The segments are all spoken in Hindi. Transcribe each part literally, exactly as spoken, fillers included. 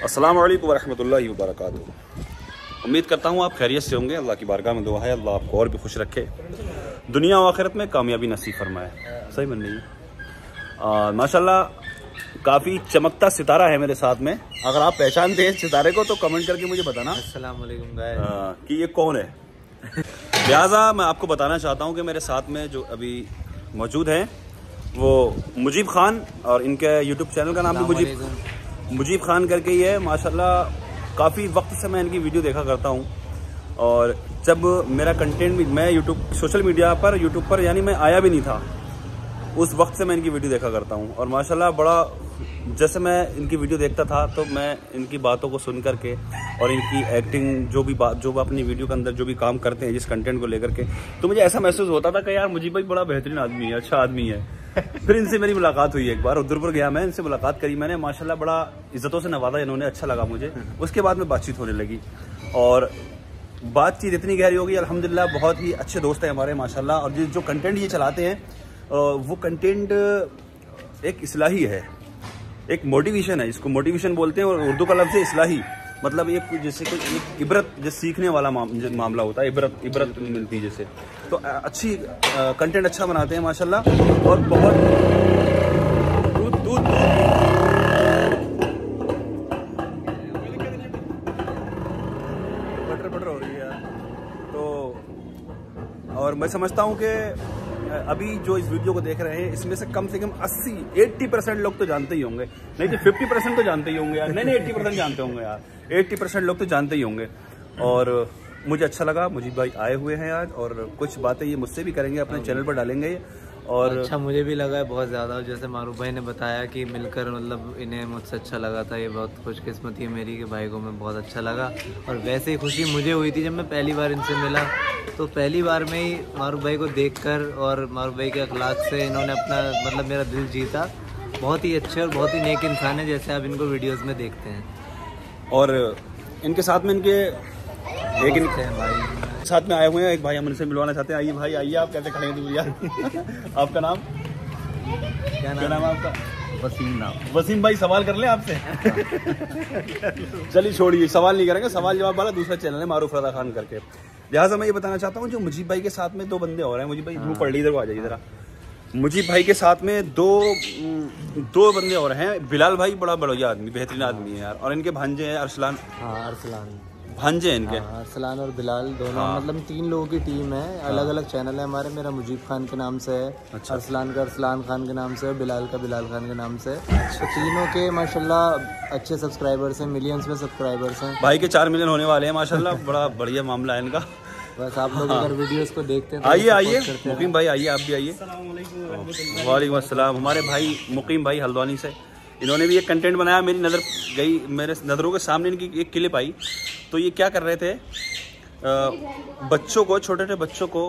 अस्सलाम वालेकुम वरहमतुल्लाहि वबरकातुहू। उम्मीद करता हूँ आप खैरियत से होंगे। अल्लाह की बारगाह में दुआ है अल्लाह आपको और भी खुश रखे, दुनिया और आखिरत में कामयाबी नसीब फरमाए। सही बन रही है माशाल्लाह। काफ़ी चमकता सितारा है मेरे साथ में। अगर आप पहचानते हैं सितारे को तो कमेंट करके मुझे बताना अस्सलाम वालेकुम गाइस कि ये कौन है। लिहाजा मैं आपको बताना चाहता हूँ कि मेरे साथ में जो अभी मौजूद हैं वो मुजीब खान, और इनके यूट्यूब चैनल का नाम भी मुजीब मुजीब खान करके ही है। माशाल्लाह काफ़ी वक्त से मैं इनकी वीडियो देखा करता हूँ, और जब मेरा कंटेंट भी मैं यूट्यूब सोशल मीडिया पर यूट्यूब पर यानी मैं आया भी नहीं था, उस वक्त से मैं इनकी वीडियो देखा करता हूँ। और माशाल्लाह बड़ा जैसे मैं इनकी वीडियो देखता था तो मैं इनकी बातों को सुन करके और इनकी एक्टिंग जो भी बात जो भी अपनी वीडियो के अंदर जो भी काम करते हैं जिस कंटेंट को लेकर के, तो मुझे ऐसा महसूस होता था कि यार मुजीब भाई बड़ा बेहतरीन आदमी है, अच्छा आदमी है। फिर इनसे मेरी मुलाकात हुई, एक बार उधरपुर गया मैं, इनसे मुलाकात करी मैंने। माशाल्लाह बड़ा इज्जतों से नवाजा इन्होंने, अच्छा लगा मुझे। उसके बाद में बातचीत होने लगी और बातचीत इतनी गहरी होगी अल्हम्दुलिल्लाह। बहुत ही अच्छे दोस्त हैं हमारे माशाल्लाह। और जो कंटेंट ये चलाते हैं वो कंटेंट एक इस्लाही है, एक मोटिवेशन है, इसको मोटिवेशन बोलते हैं। और उर्दू का लफ्ज़ है इस्लाही, मतलब एक जैसे कोई एक इबरत जैसे सीखने वाला मामला होता है, इबरत इबरत मिलती है जैसे। तो अच्छी कंटेंट अच्छा बनाते हैं माशाल्लाह। और बहुत दूध दूध बटर बटर हो रही है तो। और मैं समझता हूँ कि अभी जो इस वीडियो को देख रहे हैं इसमें से कम से कम अस्सी अस्सी परसेंट लोग तो जानते ही होंगे, नहीं तो पचास परसेंट तो जानते ही होंगे यार। नहीं नहीं अस्सी परसेंट जानते होंगे यार, अस्सी परसेंट लोग तो जानते ही होंगे। और मुझे अच्छा लगा, मुजीब भाई आए हुए हैं आज, और कुछ बातें ये मुझसे भी करेंगे, अपने चैनल पर डालेंगे। और अच्छा मुझे भी लगा है बहुत ज़्यादा, जैसे मारूफ भाई ने बताया कि मिलकर मतलब इन्हें मुझसे अच्छा लगा था। ये बहुत खुशकिस्मती है मेरी कि भाई को मैं बहुत अच्छा लगा। और वैसे ही खुशी मुझे हुई थी जब मैं पहली बार इनसे मिला, तो पहली बार में ही मारूफ भाई को देखकर और मारूफ भाई के अखलाक से इन्होंने अपना मतलब मेरा दिल जीता। बहुत ही अच्छे और बहुत ही नेक इंसान है, जैसे आप इनको वीडियोस में देखते हैं। और इनके साथ में इनके एक इनके भाई साथ में आए हुए हैं, एक भाई हम इनसे मिलवाना चाहते हैं। आइए भाई आइए, आप कैसे खड़े हैं भैया? आपका नाम क्या नाम, नाम है आपका? वसीम नाम। वसीम भाई सवाल कर ले आपसे। चलिए छोड़िए, सवाल नहीं करेंगे, सवाल जवाब वाला दूसरा चैनल है मारूफ रजा खान करके। लिहाजा मैं ये बताना चाहता हूँ जो मुजीब भाई के साथ में दो बंदे और हैं। मुजीब भाई धूप पड़ ली, इधर को आ जाइए जरा। मुजीब भाई के साथ में दो दो बंदे और हैं। बिलाल भाई बड़ा बढ़िया आदमी, बेहतरीन आदमी है यार। और इनके भांजे हैं अरसलान। हाँ अरसलान भांजे हैं इनके। हाँ, अरसलान और बिलाल दोनों। हाँ। मतलब तीन लोगों की टीम है, अलग अलग चैनल है हमारे। मेरा मुजीब खान के नाम से है, अच्छा। अरसलान का अरसलान खान के नाम से है, बिलाल का बिलाल खान के नाम से है। तो तीनों के माशाल्लाह अच्छे सब्सक्राइबर्स हैं, मिलियंस में सब्सक्राइबर्स हैं। भाई के चार मिलियन होने वाले हैं माशाल्लाह। बड़ा बढ़िया मामला है इनका। बस आप लोग अगर वीडियोस को देखते हैं तो आइए आइए मुकीम भाई आइए, आप भी आइए। वालेकुम अस्सलाम। हमारे भाई मुकीम भाई हल्द्वानी से, इन्होंने भी एक कंटेंट बनाया। मेरी नज़र गई, मेरे नज़रों के सामने इनकी एक क्लिप आई। तो ये क्या कर रहे थे, आ, बच्चों को, छोटे छोटे बच्चों को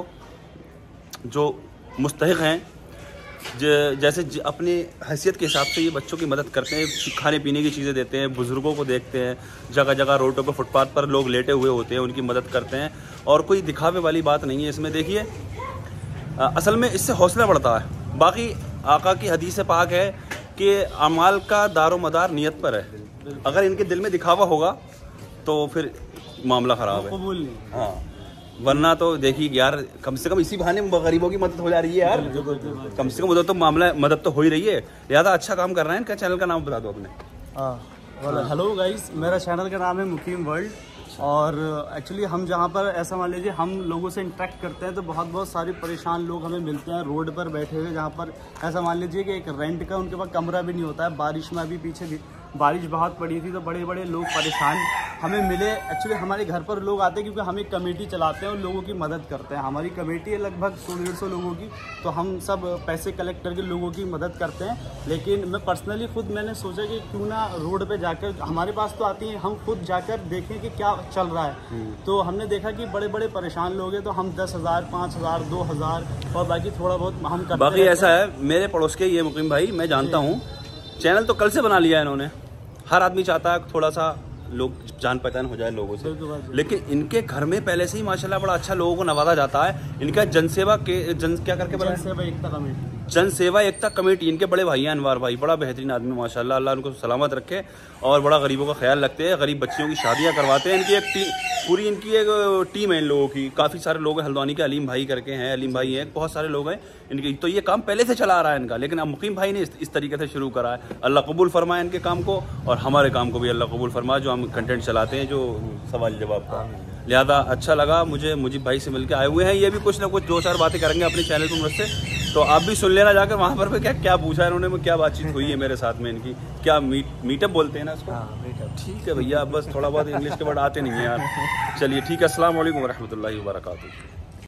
जो मुस्तहिक हैं, जैसे अपनी हैसियत के हिसाब से ये बच्चों की मदद करते हैं, खाने पीने की चीज़ें देते हैं, बुज़ुर्गों को देखते हैं, जगह जगह रोडों पर फुटपाथ पर लोग लेटे हुए होते हैं, उनकी मदद करते हैं। और कोई दिखावे वाली बात नहीं है इसमें। देखिए असल में इससे हौसला बढ़ता है। बाकी आका की हदीस पाक है कि अमाल का दारो मदार नियत पर है। अगर इनके दिल में दिखावा होगा तो फिर मामला ख़राब है। हाँ, वरना तो देखिए यार, कम से कम इसी बहाने गरीबों की मदद हो जा रही है यार। कम से कम उधर तो मामला मदद तो हो ही रही है। ज़्यादा अच्छा काम कर रहे हैं। इनका चैनल का नाम बता दो अपने। हाँ हेलो गाइस, मेरा चैनल का नाम है मुकीम वर्ल्ड। और एक्चुअली हम जहाँ पर ऐसा मान लीजिए हम लोगों से इंटरेक्ट करते हैं तो बहुत बहुत सारे परेशान लोग हमें मिलते हैं रोड पर बैठे हुए, जहाँ पर ऐसा मान लीजिए कि एक रेंट का उनके पास कमरा भी नहीं होता है। बारिश में अभी पीछे भी बारिश बहुत पड़ी थी तो बड़े बड़े लोग परेशान हमें मिले। एक्चुअली हमारे घर पर लोग आते हैं क्योंकि हम एक कमेटी चलाते हैं और लोगों की मदद करते हैं। हमारी कमेटी है लगभग सौ डेढ़ सौ लोगों की, तो हम सब पैसे कलेक्ट करके लोगों की मदद करते हैं। लेकिन मैं पर्सनली खुद मैंने सोचा कि क्यों ना रोड पे जाकर, हमारे पास तो आती हैं, हम खुद जाकर देखें कि क्या चल रहा है। तो हमने देखा कि बड़े बड़े परेशान लोग हैं, तो हम दस हज़ार पाँच हज़ार दो हज़ार और बाकी थोड़ा बहुत हम करते। बाकी ऐसा है, मेरे पड़ोस के ये मुकीम भाई मैं जानता हूँ, चैनल तो कल से बना लिया है इन्होंने। हर आदमी चाहता है थोड़ा सा लोग जान पहचान हो जाए लोगों से, लेकिन इनके घर में पहले से ही माशाल्लाह बड़ा अच्छा लोगों को नवाजा जाता है। इनका जनसेवा के जन क्या करके जनसेवा एकता कमेटी जन सेवा एकता कमेटी, इनके बड़े भाई हैं अनवार भाई, बड़ा बेहतरीन आदमी माशाल्लाह, अल्लाह उनको सलामत रखे और बड़ा गरीबों का ख्याल रखते हैं, गरीब बच्चियों की शादियां करवाते हैं। इनकी एक टी, पूरी इनकी एक टीम है इन लोगों की, काफ़ी सारे लोग हैं, हल्द्वानी के अलीम भाई करके हैं, अलीम भाई हैं, बहुत सारे लोग हैं इनकी। तो ये काम पहले से चला आ रहा है इनका, लेकिन अब मुकीम भाई ने इस, इस तरीके से शुरू करा है। अल्लाह कबूल फरमाए इनके काम को और हमारे काम को भी अल्लाह कबूल फरमाए, जो हम कंटेंट चलाते हैं, जो सवाल जवाब का। लिहाजा अच्छा लगा मुझे मुझीब भाई से मिलकर आए हुए हैं, ये भी कुछ ना कुछ दो चार बातें करेंगे अपने चैनल पर मुझसे, तो आप भी सुन लेना जाकर वहाँ पर क्या क्या पूछा है इन्होंने, क्या बातचीत हुई है मेरे साथ में इनकी, क्या मीट मीटअप बोलते हैं ना इसको। ठीक है भैया, बस थोड़ा बहुत इंग्लिश के वर्ड आते नहीं है यार। चलिए ठीक है, अस्सलाम वालेकुम रहमतुल्लाहि व बरकातुहू।